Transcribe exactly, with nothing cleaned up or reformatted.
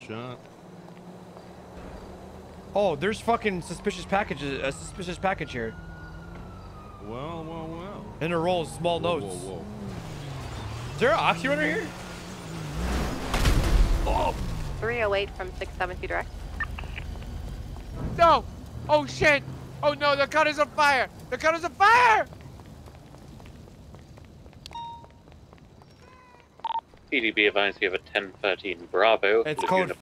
shot. Oh, there's fucking suspicious packages. A suspicious package here. Well, well, well. And it rolls small whoa, notes. Whoa, whoa. Is there an oxy runner here? Oh. three oh eight from six seventy direct. No! Oh shit! Oh no, the cutter's on fire! The cutter's on fire! P D B advised you have a ten thirteen Bravo. It's code